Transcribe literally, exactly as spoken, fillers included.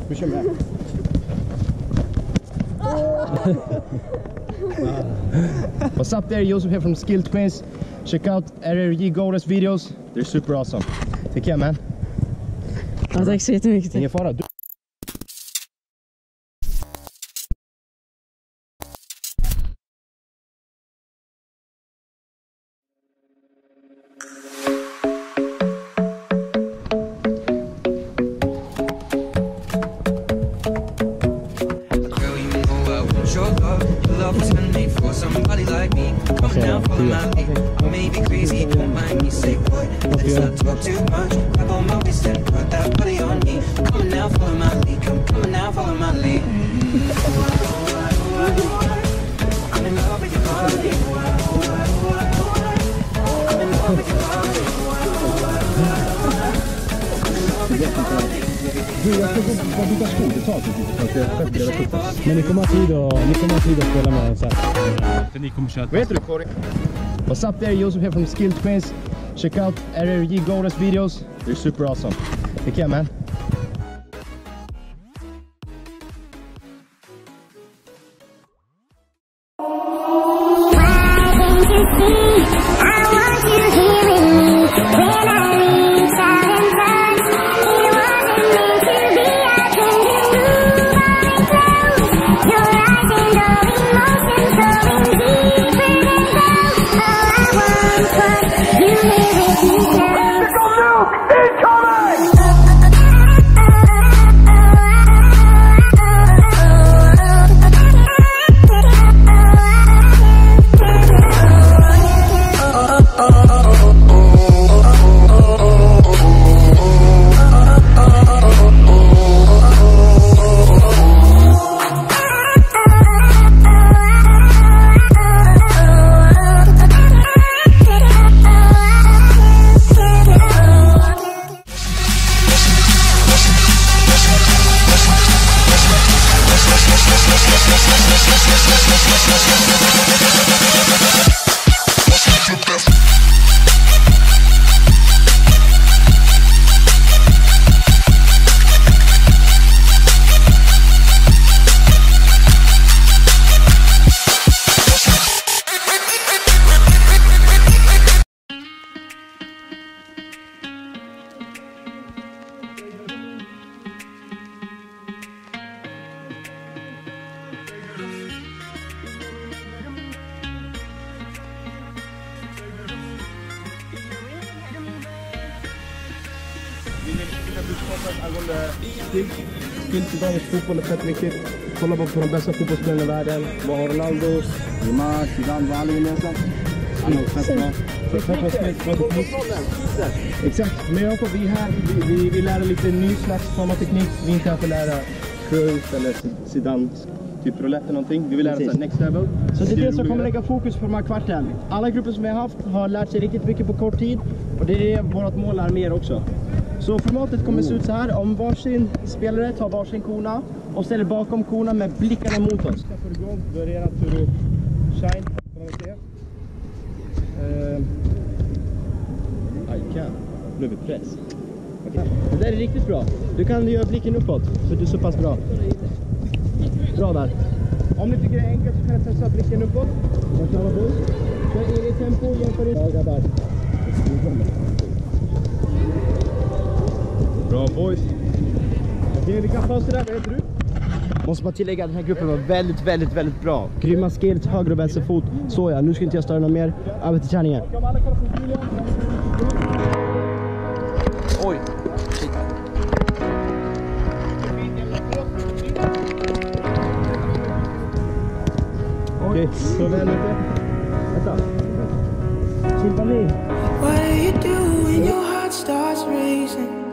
Vi kör med. What's up there, Joseph here from Skilltwins. Check out R R J Golders videos. They're super awesome. Take care, man. Ja, tack så jättemycket. Ingen fara. Du somebody like me, come down for my lead. Maybe crazy, don't mind me, say boy, let's not talk too much. Grab on my waist and put that body on me. Coming now, follow my lead, come coming now, follow my lead. I'm in love with your body. I'm in love with your body. Men ni kommer ha tid att, ni kommer ha tid att spela med sen. För ni kommer köra. Vet du, Corey? What's up there, Joseph here from Skilltwins. Check out R R J Golders videos. They're super awesome. Take care, man. Angående skill. Skill till dagens fotboll är fett viktigt. Kolla på de bästa fotbollsspelarna i världen. Vad har Ronaldo? Neymar, Zidane, vad alla gemensamt. Han har fett bra. Fett bra spel, bra teknik. Exakt. Men Jakob, vi är här. Vi, vi, vi lär lite ny slags form av teknik. Vi är inte här för att lära Cruyff eller Zidane typ roulette eller någonting. Vi vill lära oss next level. Så det är det som kommer lägga fokus på de här kvarten. Alla grupper som vi har haft har lärt sig riktigt mycket på kort tid. Och det är det vårt mål är mer också. Så formatet kommer se ut så här. Om varsin spelare tar varsin kona och ställer bakom kona med blickarna mot oss. Ska få igång, då är det era tur att shine. Kan man se. Uh, I can. Nu är vi press. Okay. Det där är riktigt bra. Du kan göra blicken uppåt, för du är så pass bra. Bra där. Om ni tycker det är enkelt så kan jag testa blicken uppåt. Man kan hålla på. Kör eget tempo, jämför inte. Ja, grabbar. Bra boys. Okej, vi kan pausa där. Vad heter du? Måste bara tillägga att den här gruppen var väldigt, väldigt, väldigt bra. Grymma skills, höger och vänster fot. Så ja, nu ska inte jag störa något mer. Över till träningen. Oj. Okej, så väl lite. Vänta. Sympani. What do you do when your heart starts racing?